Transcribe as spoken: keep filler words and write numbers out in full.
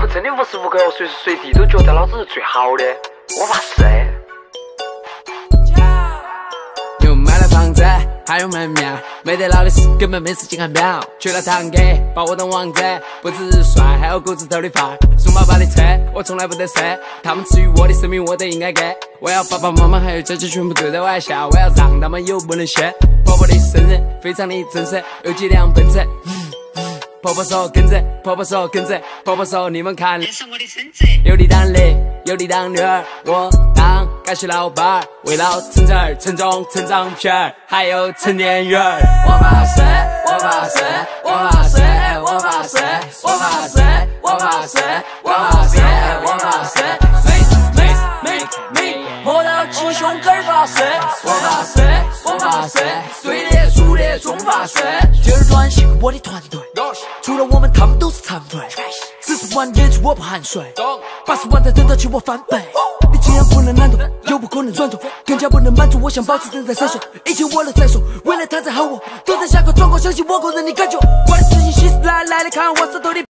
真的无时无刻随时随地都觉得老子是最好的，我发誓。 又买了房子，还有门面，没得老的事根本没时间看表。去了堂哥，把我当王子，不只是帅，还有骨子头的范儿。送爸爸的车，我从来不得奢，他们赐予我的生命，我都应该给。我要爸爸妈妈还有姐姐全部对着我笑，我要让他们有不能歇。婆婆的生日非常的正式，有几辆奔驰。婆婆说跟着，婆婆说跟着，婆婆说你们看，这是我的孙子。有你当的，有你当女儿，我当干系老板儿，为了成子儿、成种、成长片儿，还有成年人儿。我发誓，我发誓，我发誓，我发誓，我发誓，我发誓，我发誓，我发誓。Make make make， 摸到鸡胸根发誓，我发誓，我发誓，对的粗的中发誓。第二段系我的团队。除了我们，他们都是残废。四十万演出我不含税，八十万才等得起我翻倍。你既然不能难懂，又不可能转动，更加不能满足。我想保持正在闪烁，一切我来再说。未来他在喊我，都在下课转过，相信我个人的感觉。我的自信心是来来的，看我手头的。